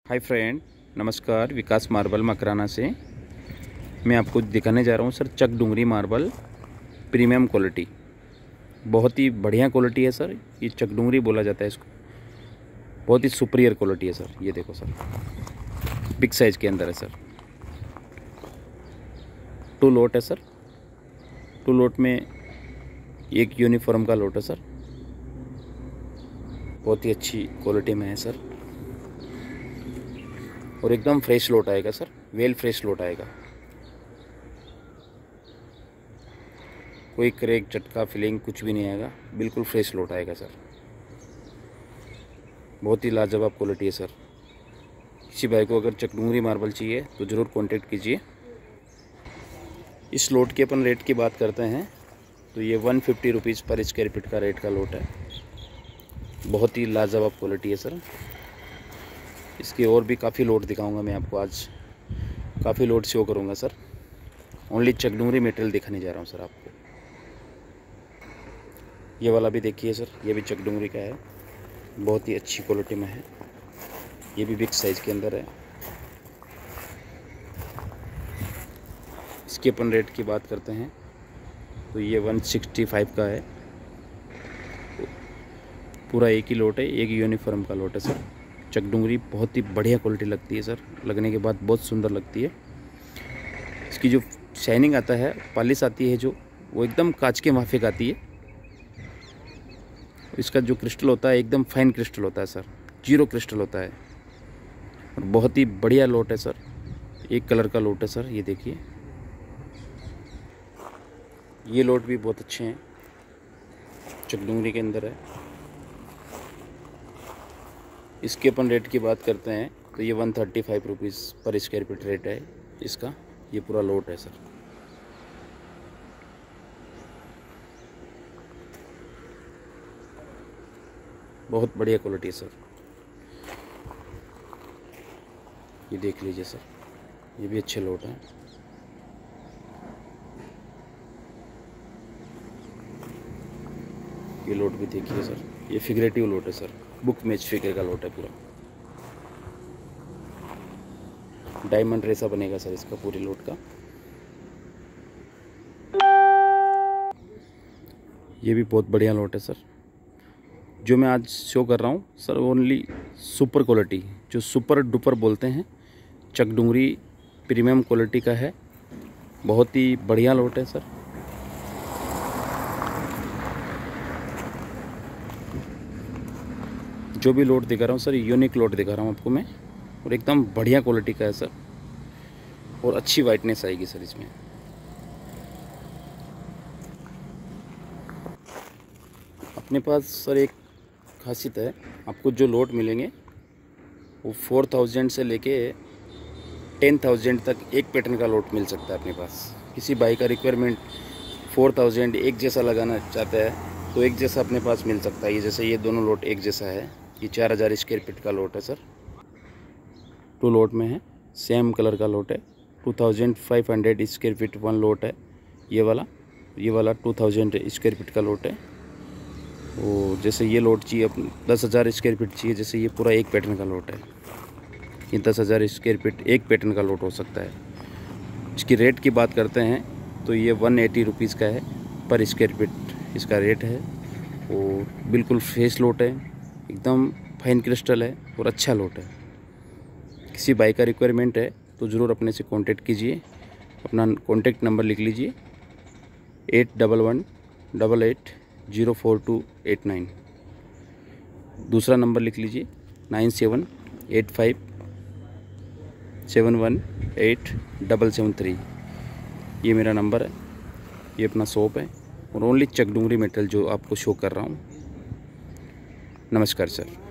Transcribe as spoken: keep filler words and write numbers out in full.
Hi friend, नमस्कार। विकास marble Makrana से मैं आपको दिखाने जा रहा हूँ sir Chak Dungri marble premium quality. बहुत ही बढ़िया क्वालिटी है सर। ये चक डूंगरी बोला जाता है इसको। बहुत ही सुपीरियर क्वालिटी है सर। ये देखो सर, बिग साइज़ के अंदर है सर। टू लोट है सर। टू लोट में एक यूनिफॉर्म का लोट है सर। बहुत ही अच्छी क्वालिटी में है सर और एकदम फ्रेश लोट आएगा सर। वेल फ्रेश लोट आएगा। कोई क्रैक चटका फीलिंग कुछ भी नहीं आएगा। बिल्कुल फ्रेश लोट आएगा सर। बहुत ही लाजवाब क्वालिटी है सर। किसी भाई को अगर चकडूंगरी मार्बल चाहिए तो ज़रूर कांटेक्ट कीजिए। इस लोट के अपन रेट की बात करते हैं तो ये one fifty rupees per square feet का रेट का लोट है। बहुत ही लाजवाब क्वालिटी है सर। इसके और भी काफ़ी लोट दिखाऊंगा मैं आपको। आज काफ़ी लोट शो करूंगा सर। ओनली चकडूंगरी मटेरियल दिखाने जा रहा हूं सर आपको। ये वाला भी देखिए सर, ये भी चकडूंगरी का है। बहुत ही अच्छी क्वालिटी में है। ये भी बिग साइज़ के अंदर है। इसके अपन रेट की बात करते हैं तो ये वन सिक्सटी फाइव का है। पूरा एक ही लोट है, एक यूनिफॉर्म का लोट है सर। चकडूंगरी बहुत ही बढ़िया क्वालिटी लगती है सर। लगने के बाद बहुत सुंदर लगती है। इसकी जो शाइनिंग आता है, पॉलिश आती है जो, वो एकदम कांच के माफिक आती है। इसका जो क्रिस्टल होता है एकदम फाइन क्रिस्टल होता है सर। जीरो क्रिस्टल होता है और बहुत ही बढ़िया लोट है सर। एक कलर का लोट है सर। ये देखिए, ये लोट भी बहुत अच्छे हैं। चकडूंगरी के अंदर है। इसके अपन रेट की बात करते हैं तो ये one thirty five rupees per square feet rate है इसका। ये पूरा लोट है सर। बहुत बढ़िया क्वालिटी है सर। ये देख लीजिए सर, ये भी अच्छे लोट हैं। ये लोट भी देखिए सर। ये फिगरेटिव लोट है सर। बुक मैच फिगर का लोट है पूरा। डायमंड रेसा बनेगा सर इसका पूरे लोट का। ये भी बहुत बढ़िया लोट है सर। जो मैं आज शो कर रहा हूँ सर, ओनली सुपर क्वालिटी, जो सुपर डुपर बोलते हैं, चकडूंगरी प्रीमियम क्वालिटी का है। बहुत ही बढ़िया लोट है सर। जो भी लोट दिखा रहा हूँ सर, यूनिक लोट दिखा रहा हूँ आपको मैं। और एकदम बढ़िया क्वालिटी का है सर और अच्छी वाइटनेस आएगी सर इसमें। अपने पास सर एक खासियत है, आपको जो लोट मिलेंगे वो फोर थाउजेंड से लेके टेन थाउजेंड तक एक पैटर्न का लोट मिल सकता है अपने पास। किसी बाई का रिक्वायरमेंट फोर थाउजेंड एक जैसा लगाना चाहता है तो एक जैसा अपने पास मिल सकता है। ये जैसे ये दोनों लोट एक जैसा है। ये चार हज़ार स्क्वायर फीट का लोट है सर। टू लोट में है, सेम कलर का लोट है। Two thousand five hundred square feet one lot है ये वाला। ये वाला टू थाउजेंड स्क्वायर फीट का लोट है। वो जैसे ये लोट चाहिए अपन दस हज़ार स्क्वायर फीट चाहिए, जैसे ये पूरा एक पैटर्न का लोट है। ये दस हज़ार स्क्वायर फीट एक पैटर्न का लोट हो सकता है। इसकी रेट की बात करते हैं तो ये वन एटी रुपीज़ का है पर स्क्वायर फीट इसका रेट है। और बिल्कुल फ्रेश लोट है, एकदम फाइन क्रिस्टल है और अच्छा लोट है। किसी बाई का रिक्वायरमेंट है तो ज़रूर अपने से कांटेक्ट कीजिए। अपना कांटेक्ट नंबर लिख लीजिए, eight double one double eight zero four two eight nine. दूसरा नंबर लिख लीजिए, nine seven eight five seven one eight double seven three. ये मेरा नंबर है। ये अपना शॉप है और ओनली चकडूंगरी मेटल जो आपको शो कर रहा हूँ। नमस्कार सर।